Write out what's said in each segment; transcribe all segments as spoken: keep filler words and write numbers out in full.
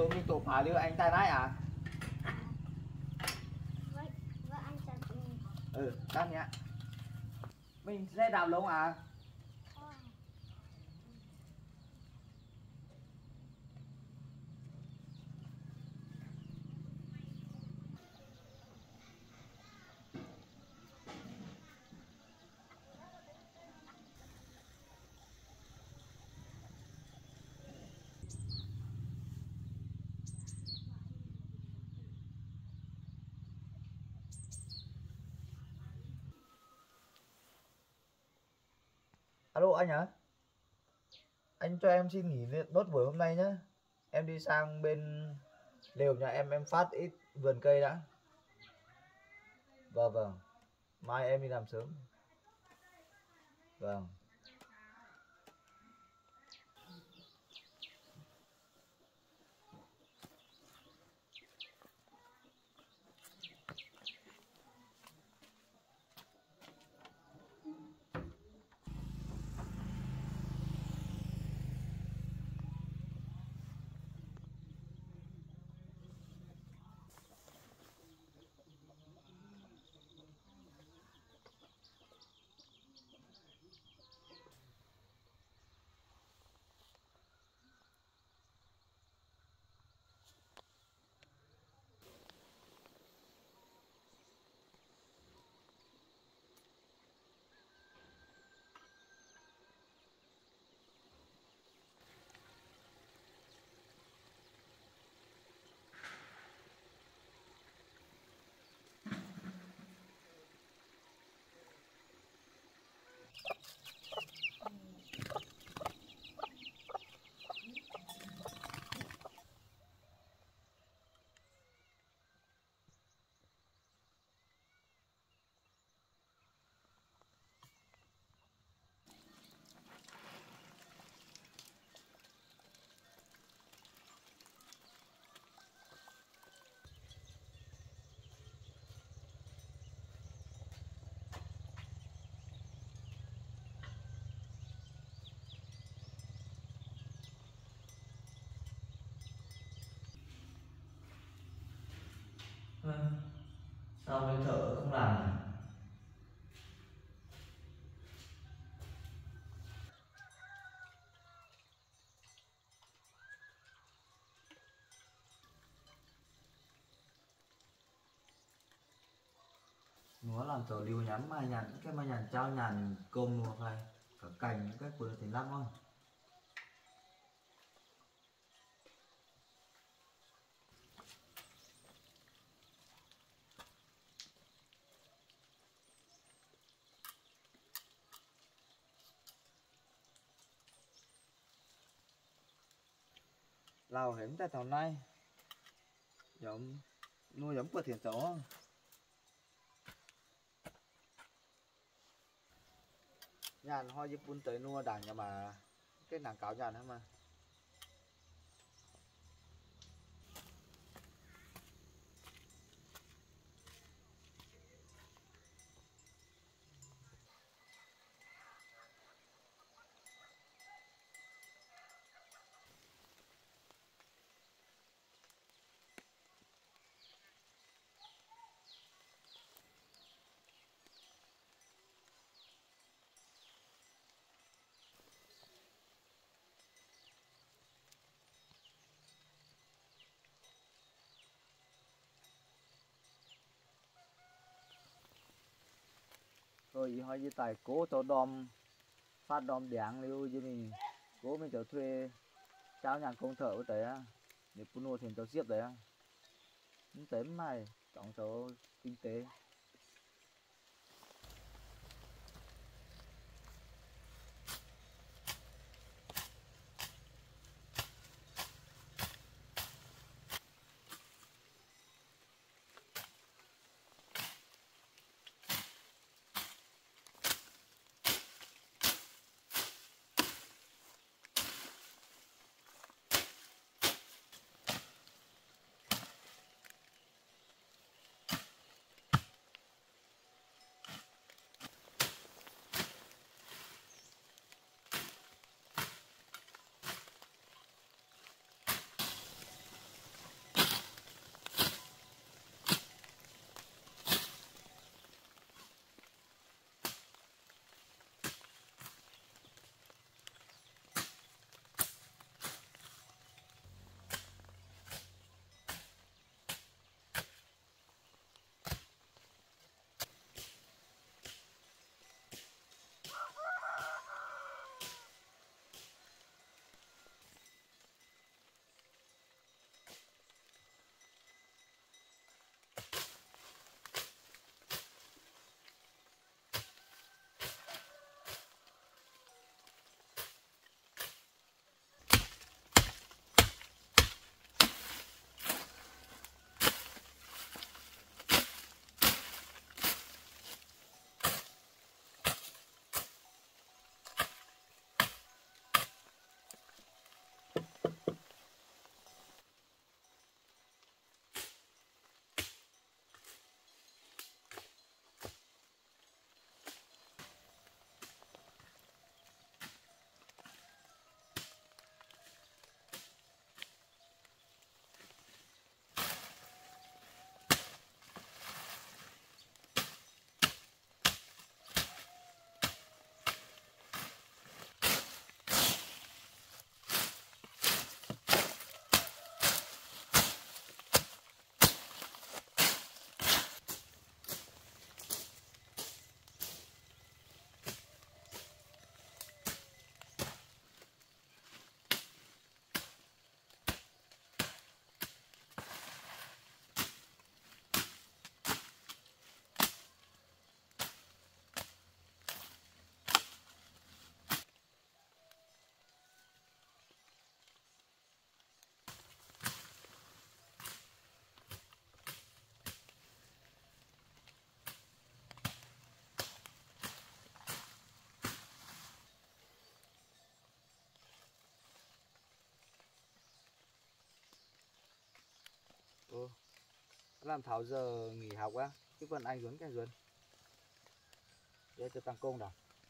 tụi mình tổ phá đưa anh tay lái à? Vậy, vậy anh chặt mình. Ừ, đáp nhé. Mình sẽ đạp lông à? Alo anh hả? Anh cho em xin nghỉ nốt buổi hôm nay nhé. Em đi sang bên lều nhà em em phát ít vườn cây đã. Vâng vâng. Mai em đi làm sớm. Vâng. Sao bên thợ không làm nhỉ? Nó làm thợ liều nhắn mà nhàn cái mà nhàn trao nhàn công luôn phải cả cành cái vừa thì lắm thôi. Lào hẻm tại thảo này giống nuôi giống của thiền cháu nhàn hoa dịp buôn tới nuôi đảng nhà mà cái nàng cáo nhàn hả mà rồi hỏi như tài cố cho đom phát đom đảng lưu như mình cố mình trở thuê cháu nhàn công thợ ở tới á để puno nuôi thiền cháu xiếp đấy á những tới này trọng cháu kinh tế. làm tháo giờ nghỉ học á, chứ còn anh Duấn cái Duấn để cho tăng công nào.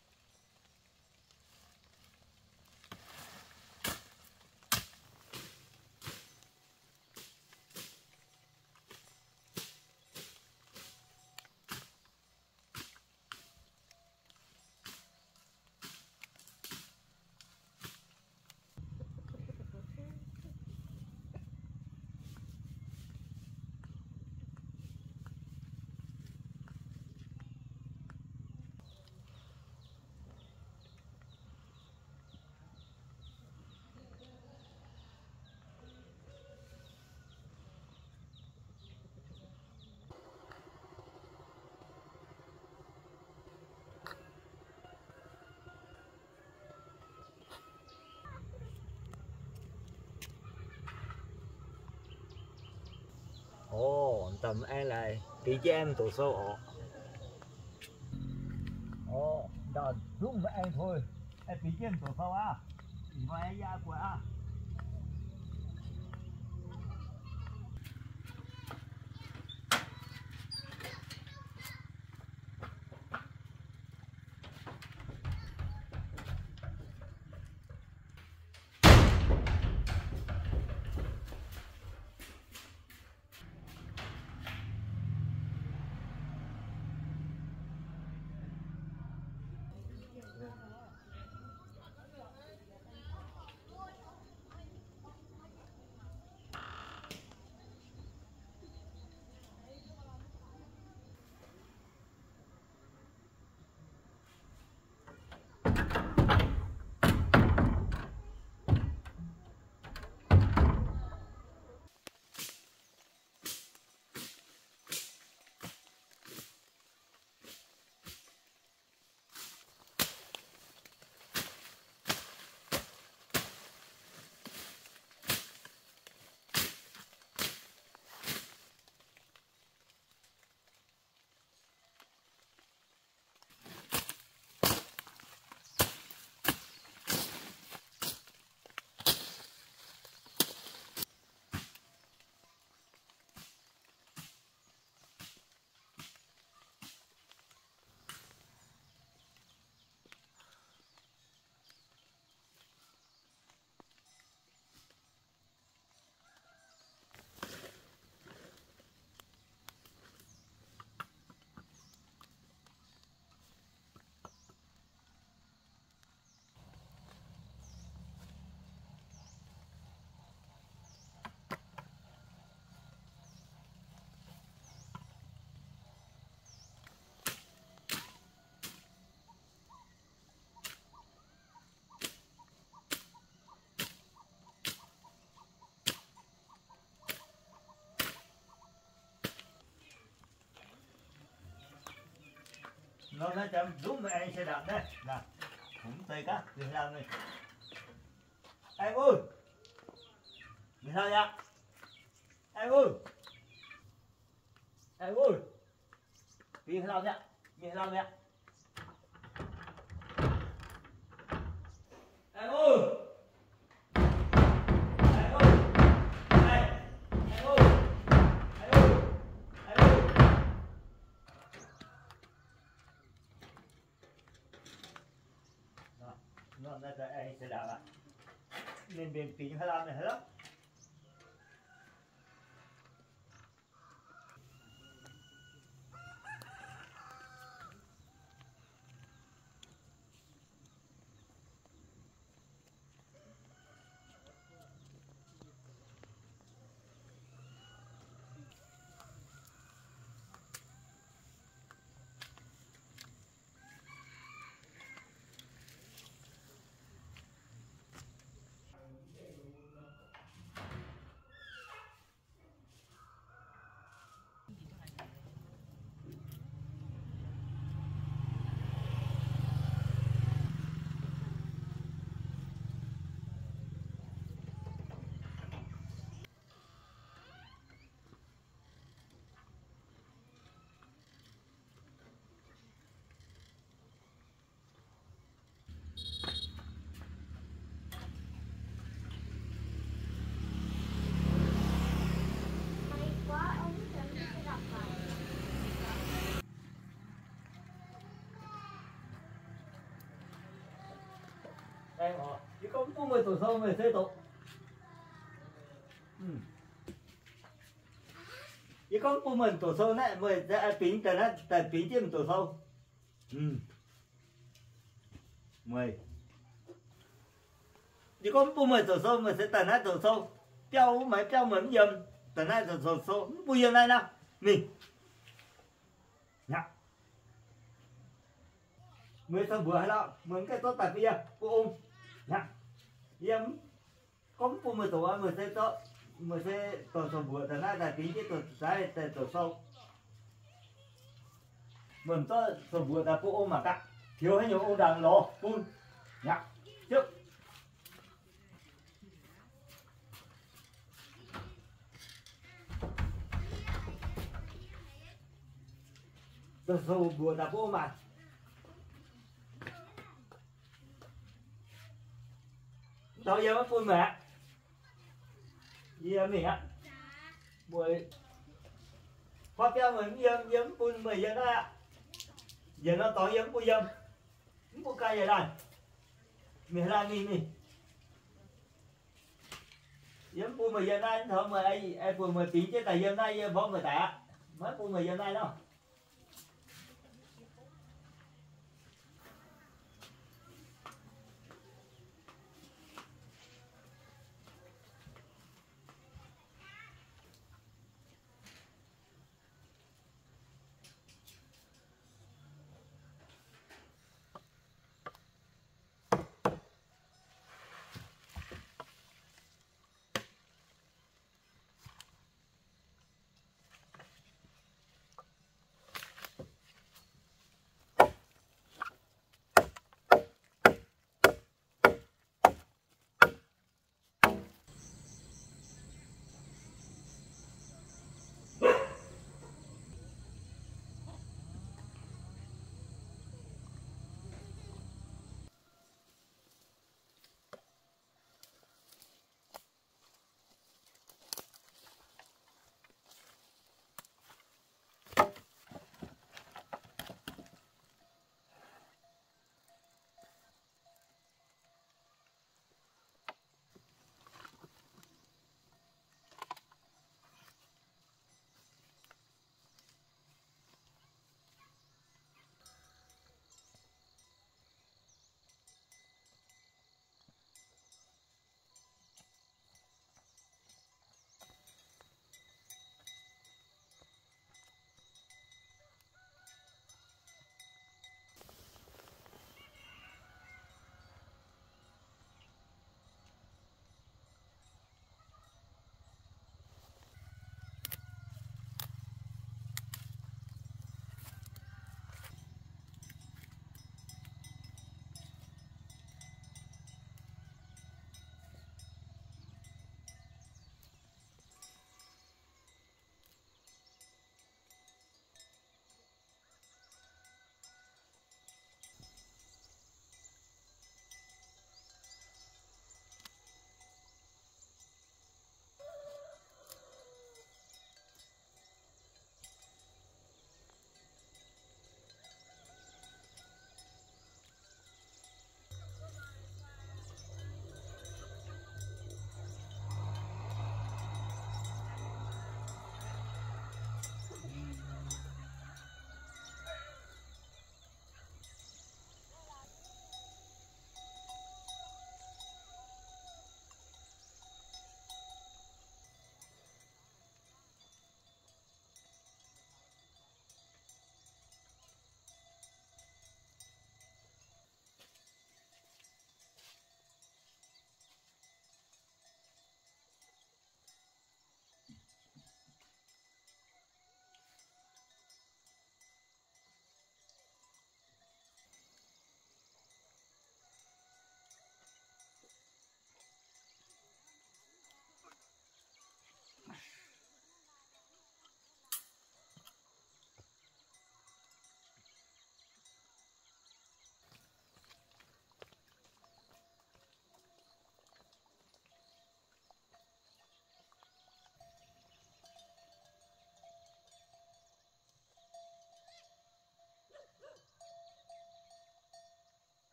Ồ, tầm anh lại tí cho em tổ sâu ổ. Ồ, đó giúp với anh thôi. Em tí cho em tổ sâu á. Chỉ vào em ra của á. Nó nói chậm giúp mẹ anh xe đạp đây. Nào, cũng tay cá, đừng làm này. Anh ơi! Mình sao nhá? Anh ơi! Anh ơi! Mình làm nhá, mình làm nhá. Anh ơi! Anh ơi! Anh! Anh ơi! Anh ơi! Anh ơi! Đó, nó nói cho anh xe đạp à. Nên bên phím hay làm này hết lắm. đây họ chỉ có bốn mươi tổ sâu mười xây tổ ừ. chỉ có bốn mươi tổ sâu này mười ra tính từ nó từ tính trên tổ sâu ừ. mười chỉ có bốn mươi tổ sâu mười sẽ từ nó tổ sâu treo mấy treo mấy dầm từ nó tổ sâu bây giờ này nào mình nhá mười sao vừa hay đó mười cái tốt tại bây giờ cô ôm nhá yếm có bốn mươi tổ mười sẽ tốt mười sẽ tổ sâu vừa từ nó là tính cái tổ trái từ tổ sâu mình to sầu vừa là cô ôm mà cả thiếu hay nhiều ôm đằng đó phun nhá trước sầu vừa là cô ôm mà tao giờ nó phun mẹ giờ mẹ buổi khoa keo mình yếm yếm phun mười giờ đó giờ nó tối yếm phun yếm phun cây vậy này mình làm gì mình yếm phun mười giờ nay thôi mà ai ai phun mười tí chứ tại giờ nay bỏ mười tạ mới phun mười giờ nay đâu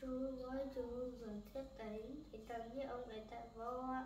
Chú ơi, chú vừa thiết đấy thì tao như ông ấy tại vô ạ.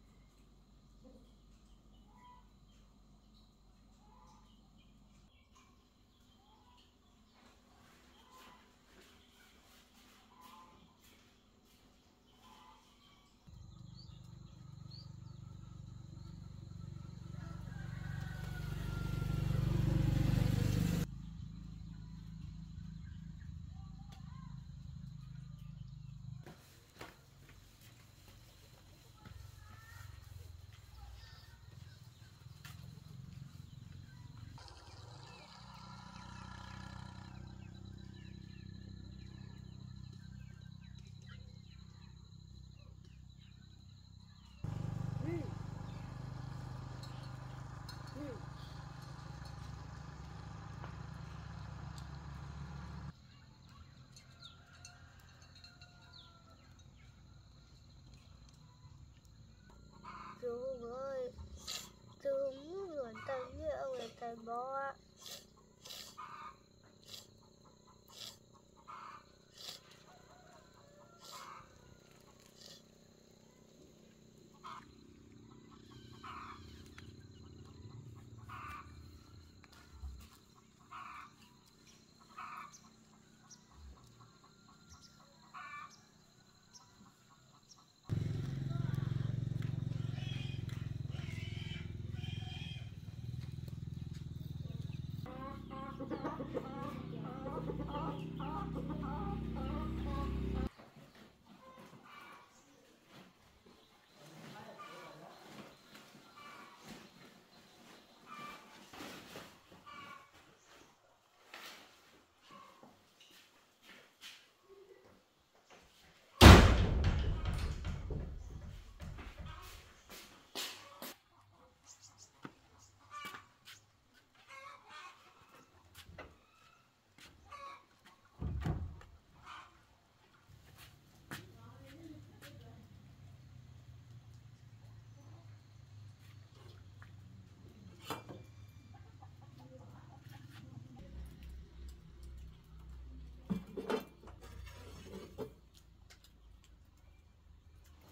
Chú ơi, chú vừa tao như ông ấy tại vô ạ.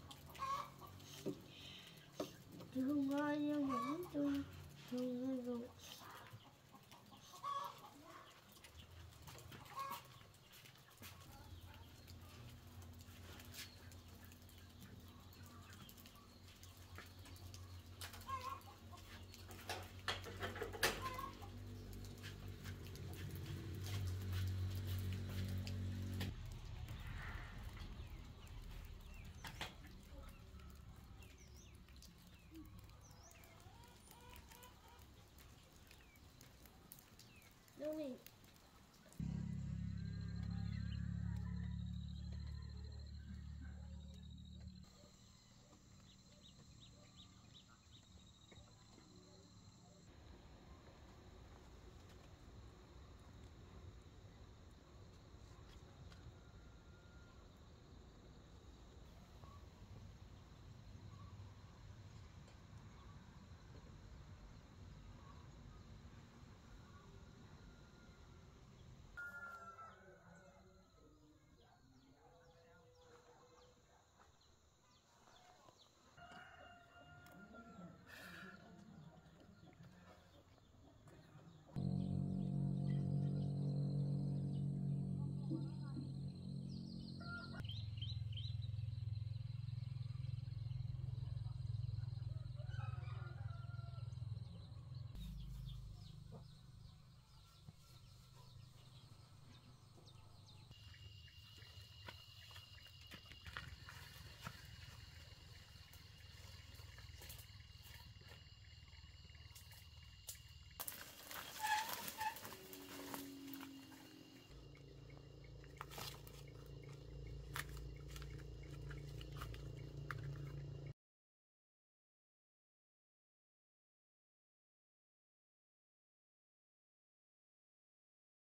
Chú ơi, nhưng mà chú, chú ơi,